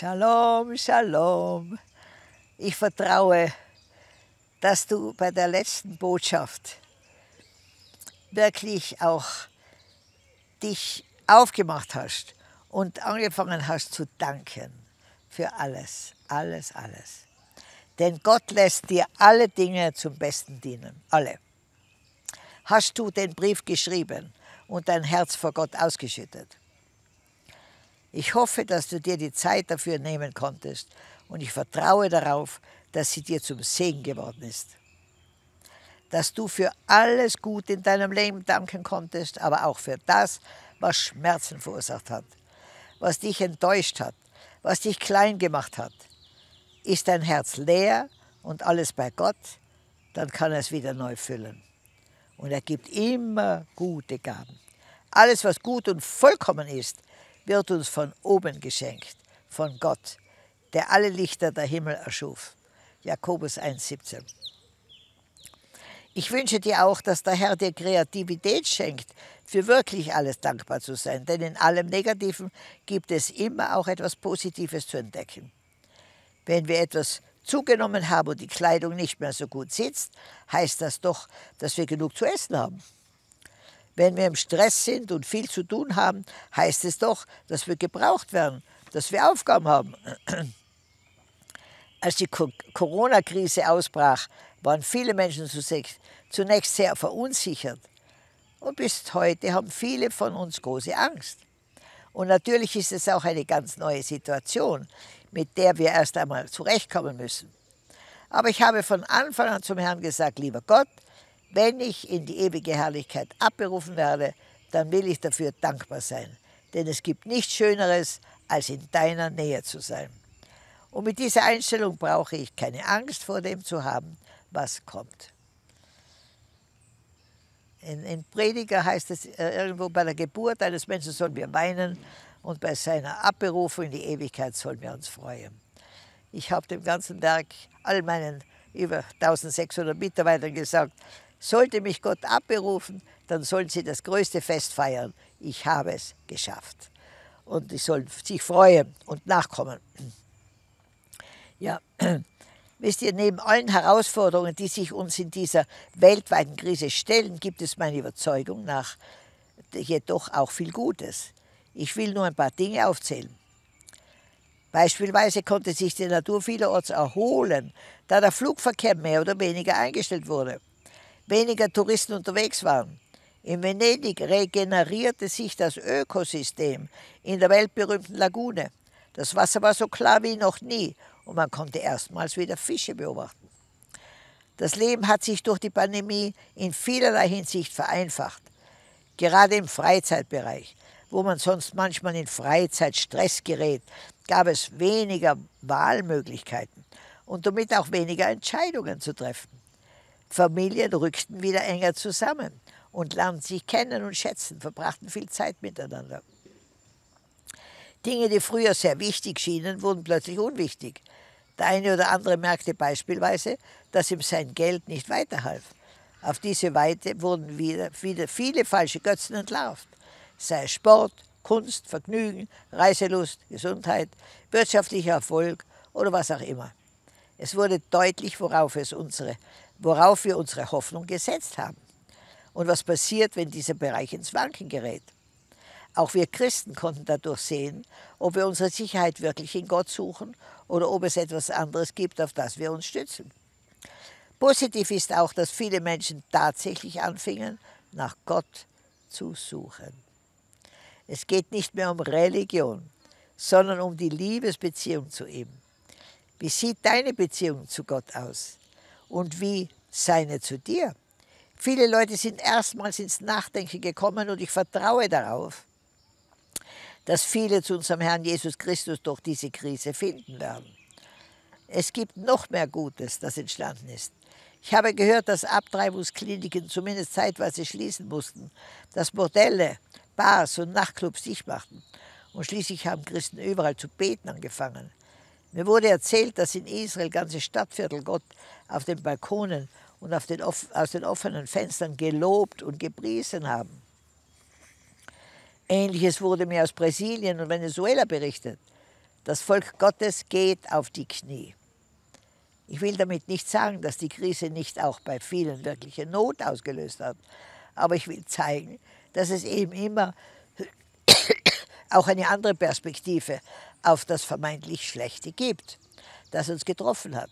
Shalom, Shalom. Ich vertraue, dass du bei der letzten Botschaft wirklich auch dich aufgemacht hast und angefangen hast zu danken für alles, alles, alles. Denn Gott lässt dir alle Dinge zum Besten dienen, alle. Hast du den Brief geschrieben und dein Herz vor Gott ausgeschüttet? Ich hoffe, dass du dir die Zeit dafür nehmen konntest und ich vertraue darauf, dass sie dir zum Segen geworden ist. Dass du für alles Gute in deinem Leben danken konntest, aber auch für das, was Schmerzen verursacht hat, was dich enttäuscht hat, was dich klein gemacht hat. Ist dein Herz leer und alles bei Gott, dann kann er es wieder neu füllen. Und er gibt immer gute Gaben. Alles, was gut und vollkommen ist, wird uns von oben geschenkt, von Gott, der alle Lichter der Himmel erschuf. Jakobus 1,17. Ich wünsche dir auch, dass der Herr dir Kreativität schenkt, für wirklich alles dankbar zu sein, denn in allem Negativen gibt es immer auch etwas Positives zu entdecken. Wenn wir etwas zugenommen haben und die Kleidung nicht mehr so gut sitzt, heißt das doch, dass wir genug zu essen haben. Wenn wir im Stress sind und viel zu tun haben, heißt es doch, dass wir gebraucht werden, dass wir Aufgaben haben. Als die Corona-Krise ausbrach, waren viele Menschen zunächst sehr verunsichert. Und bis heute haben viele von uns große Angst. Und natürlich ist es auch eine ganz neue Situation, mit der wir erst einmal zurechtkommen müssen. Aber ich habe von Anfang an zum Herrn gesagt, lieber Gott, wenn ich in die ewige Herrlichkeit abberufen werde, dann will ich dafür dankbar sein. Denn es gibt nichts Schöneres, als in deiner Nähe zu sein. Und mit dieser Einstellung brauche ich keine Angst vor dem zu haben, was kommt. In Prediger heißt es irgendwo, bei der Geburt eines Menschen sollen wir weinen und bei seiner Abberufung in die Ewigkeit sollen wir uns freuen. Ich habe dem ganzen Werk, all meinen über 1600 Mitarbeitern gesagt, sollte mich Gott abberufen, dann sollen sie das größte Fest feiern. Ich habe es geschafft. Und sie sollen sich freuen und nachkommen. Ja, wisst ihr, neben allen Herausforderungen, die sich uns in dieser weltweiten Krise stellen, gibt es meiner Überzeugung nach jedoch auch viel Gutes. Ich will nur ein paar Dinge aufzählen. Beispielsweise konnte sich die Natur vielerorts erholen, da der Flugverkehr mehr oder weniger eingestellt wurde. Weniger Touristen unterwegs waren. In Venedig regenerierte sich das Ökosystem in der weltberühmten Lagune. Das Wasser war so klar wie noch nie und man konnte erstmals wieder Fische beobachten. Das Leben hat sich durch die Pandemie in vielerlei Hinsicht vereinfacht. Gerade im Freizeitbereich, wo man sonst manchmal in Freizeitstress gerät, gab es weniger Wahlmöglichkeiten und damit auch weniger Entscheidungen zu treffen. Familien rückten wieder enger zusammen und lernten sich kennen und schätzen, verbrachten viel Zeit miteinander. Dinge, die früher sehr wichtig schienen, wurden plötzlich unwichtig. Der eine oder andere merkte beispielsweise, dass ihm sein Geld nicht weiterhalf. Auf diese Weise wurden wieder viele falsche Götzen entlarvt. Sei es Sport, Kunst, Vergnügen, Reiselust, Gesundheit, wirtschaftlicher Erfolg oder was auch immer. Es wurde deutlich, worauf wir unsere Hoffnung gesetzt haben. Und was passiert, wenn dieser Bereich ins Wanken gerät. Auch wir Christen konnten dadurch sehen, ob wir unsere Sicherheit wirklich in Gott suchen oder ob es etwas anderes gibt, auf das wir uns stützen. Positiv ist auch, dass viele Menschen tatsächlich anfingen, nach Gott zu suchen. Es geht nicht mehr um Religion, sondern um die Liebesbeziehung zu ihm. Wie sieht deine Beziehung zu Gott aus? Und wie seine zu dir? Viele Leute sind erstmals ins Nachdenken gekommen und ich vertraue darauf, dass viele zu unserem Herrn Jesus Christus durch diese Krise finden werden. Es gibt noch mehr Gutes, das entstanden ist. Ich habe gehört, dass Abtreibungskliniken zumindest zeitweise schließen mussten, dass Bordelle, Bars und Nachtclubs dicht machten. Und schließlich haben Christen überall zu beten angefangen. Mir wurde erzählt, dass in Israel ganze Stadtviertel Gott auf den Balkonen und aus den offenen Fenstern gelobt und gepriesen haben. Ähnliches wurde mir aus Brasilien und Venezuela berichtet. Das Volk Gottes geht auf die Knie. Ich will damit nicht sagen, dass die Krise nicht auch bei vielen wirkliche Not ausgelöst hat. Aber ich will zeigen, dass es eben immer auch eine andere Perspektive auf das vermeintlich Schlechte gibt, das uns getroffen hat.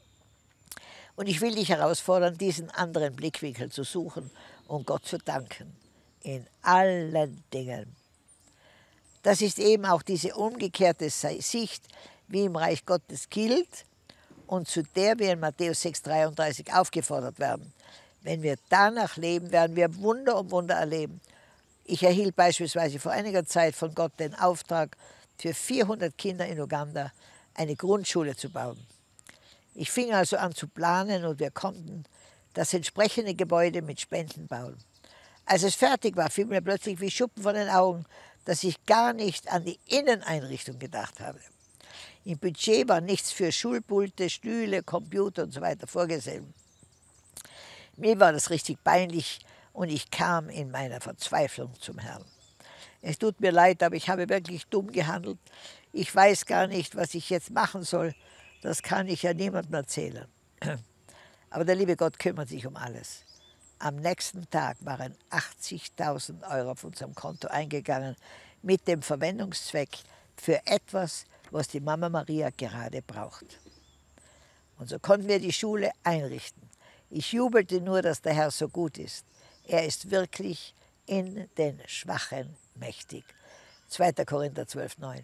Und ich will dich herausfordern, diesen anderen Blickwinkel zu suchen und Gott zu danken. In allen Dingen. Das ist eben auch diese umgekehrte Sicht, wie im Reich Gottes gilt und zu der wir in Matthäus 6,33 aufgefordert werden. Wenn wir danach leben, werden wir Wunder um Wunder erleben. Ich erhielt beispielsweise vor einiger Zeit von Gott den Auftrag, für 400 Kinder in Uganda eine Grundschule zu bauen. Ich fing also an zu planen und wir konnten das entsprechende Gebäude mit Spenden bauen. Als es fertig war, fiel mir plötzlich wie Schuppen von den Augen, dass ich gar nicht an die Inneneinrichtung gedacht habe. Im Budget war nichts für Schulpulte, Stühle, Computer und so weiter vorgesehen. Mir war das richtig peinlich und ich kam in meiner Verzweiflung zum Herrn. Es tut mir leid, aber ich habe wirklich dumm gehandelt. Ich weiß gar nicht, was ich jetzt machen soll. Das kann ich ja niemandem erzählen. Aber der liebe Gott kümmert sich um alles. Am nächsten Tag waren 80.000 € auf unserem Konto eingegangen mit dem Verwendungszweck für etwas, was die Mama Maria gerade braucht. Und so konnten wir die Schule einrichten. Ich jubelte nur, dass der Herr so gut ist. Er ist wirklich in den Schwachen mächtig. 2. Korinther 12,9.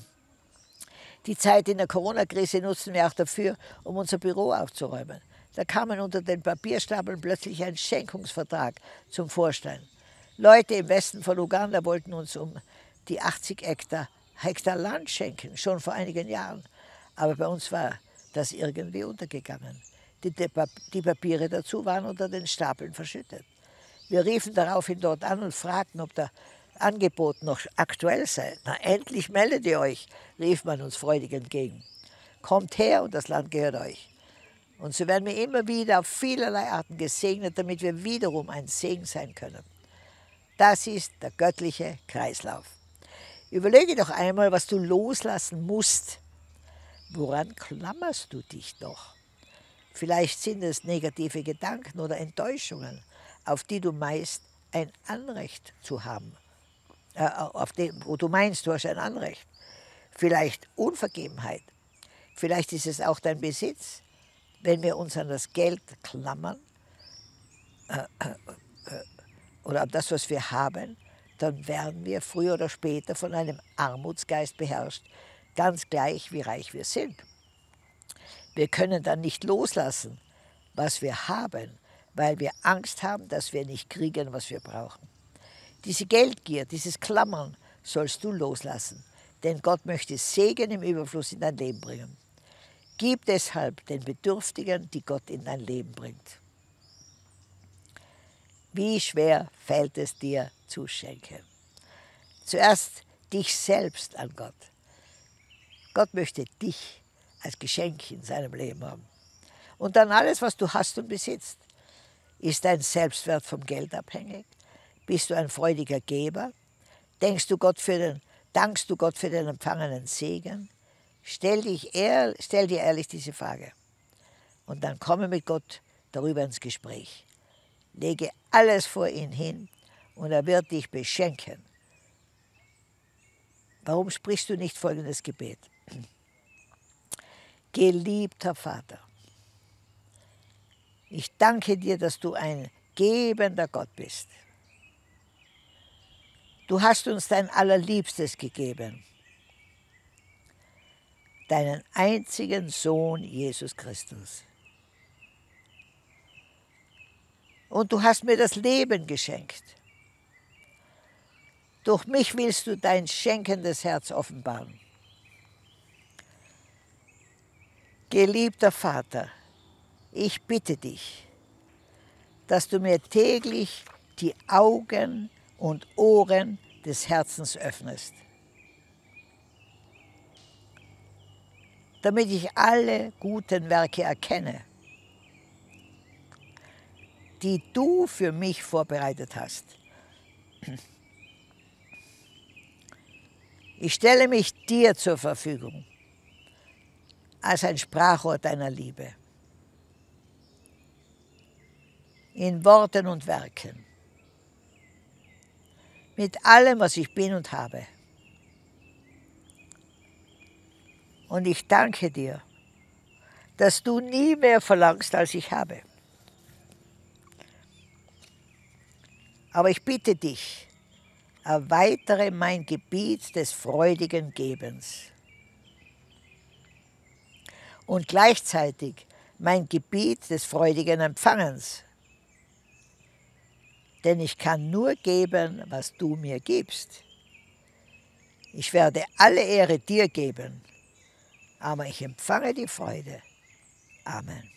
Die Zeit in der Corona-Krise nutzen wir auch dafür, um unser Büro aufzuräumen. Da kam unter den Papierstapeln plötzlich ein Schenkungsvertrag zum Vorschein. Leute im Westen von Uganda wollten uns um die 80 Hektar Land schenken, schon vor einigen Jahren. Aber bei uns war das irgendwie untergegangen. Die Papiere dazu waren unter den Stapeln verschüttet. Wir riefen daraufhin dort an und fragten, ob das Angebot noch aktuell sei. Na, endlich meldet ihr euch, rief man uns freudig entgegen. Kommt her und das Land gehört euch. Und so werden wir immer wieder auf vielerlei Arten gesegnet, damit wir wiederum ein Segen sein können. Das ist der göttliche Kreislauf. Überlege doch einmal, was du loslassen musst. Woran klammerst du dich doch? Vielleicht sind es negative Gedanken oder Enttäuschungen, auf die du meist ein Anrecht zu haben. Wo du meinst, du hast ein Anrecht. Vielleicht Unvergebenheit. Vielleicht ist es auch dein Besitz. Wenn wir uns an das Geld klammern oder an das, was wir haben, dann werden wir früher oder später von einem Armutsgeist beherrscht, ganz gleich wie reich wir sind. Wir können dann nicht loslassen, was wir haben, weil wir Angst haben, dass wir nicht kriegen, was wir brauchen. Diese Geldgier, dieses Klammern sollst du loslassen, denn Gott möchte Segen im Überfluss in dein Leben bringen. Gib deshalb den Bedürftigen, die Gott in dein Leben bringt. Wie schwer fällt es dir zu schenken? Zuerst dich selbst an Gott. Gott möchte dich als Geschenk in seinem Leben haben. Und dann alles, was du hast und besitzt. Ist dein Selbstwert vom Geld abhängig? Bist du ein freudiger Geber? Dankst du Gott für den empfangenen Segen? Stell dir ehrlich diese Frage und dann komme mit Gott darüber ins Gespräch. Lege alles vor ihn hin und er wird dich beschenken. Warum sprichst du nicht folgendes Gebet? Geliebter Vater, ich danke dir, dass du ein gebender Gott bist. Du hast uns dein Allerliebstes gegeben, deinen einzigen Sohn Jesus Christus. Und du hast mir das Leben geschenkt. Durch mich willst du dein schenkendes Herz offenbaren. Geliebter Vater, ich bitte dich, dass du mir täglich die Augen und Ohren des Herzens öffnest, damit ich alle guten Werke erkenne, die du für mich vorbereitet hast. Ich stelle mich dir zur Verfügung als ein Sprachrohr deiner Liebe. In Worten und Werken. Mit allem, was ich bin und habe. Und ich danke dir, dass du nie mehr verlangst, als ich habe. Aber ich bitte dich, erweitere mein Gebiet des freudigen Gebens und gleichzeitig mein Gebiet des freudigen Empfangens. Denn ich kann nur geben, was du mir gibst. Ich werde alle Ehre dir geben, aber ich empfange die Freude. Amen.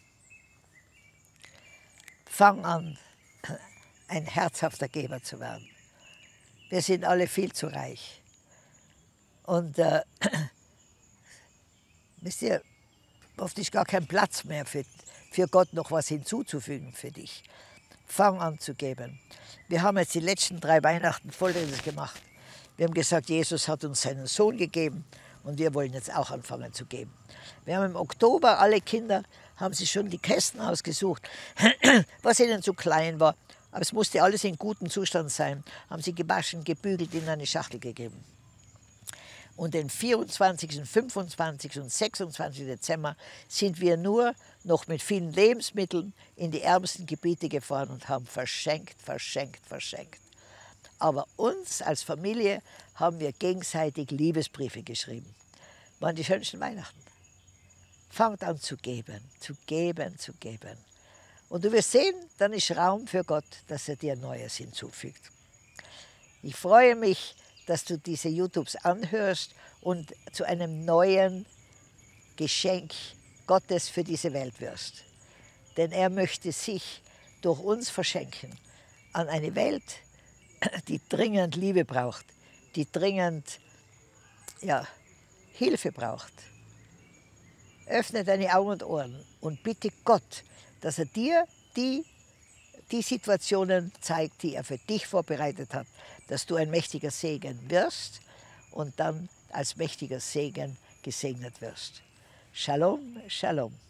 Fang an, ein herzhafter Geber zu werden. Wir sind alle viel zu reich. Und wisst ihr, oft ist gar kein Platz mehr für Gott noch was hinzuzufügen für dich. Fang an zu geben. Wir haben jetzt die letzten 3 Weihnachten Folgendes gemacht. Wir haben gesagt, Jesus hat uns seinen Sohn gegeben und wir wollen jetzt auch anfangen zu geben. Wir haben im Oktober, alle Kinder haben sich schon die Kästen ausgesucht, was ihnen zu klein war. Aber es musste alles in gutem Zustand sein. Haben sie gewaschen, gebügelt, in eine Schachtel gegeben. Und den 24., 25. und 26. Dezember sind wir nur noch mit vielen Lebensmitteln in die ärmsten Gebiete gefahren und haben verschenkt. Aber uns als Familie haben wir gegenseitig Liebesbriefe geschrieben. Waren die schönsten Weihnachten. Fangt an zu geben, zu geben, zu geben. Und du wirst sehen, dann ist Raum für Gott, dass er dir Neues hinzufügt. Ich freue mich, dass du diese YouTubes anhörst und zu einem neuen Geschenk Gottes für diese Welt wirst. Denn er möchte sich durch uns verschenken an eine Welt, die dringend Liebe braucht, die dringend Hilfe braucht. Öffne deine Augen und Ohren und bitte Gott, dass er dir die Situationen zeigt, die er für dich vorbereitet hat, dass du ein mächtiger Segen wirst und dann als mächtiger Segen gesegnet wirst. Shalom, Shalom.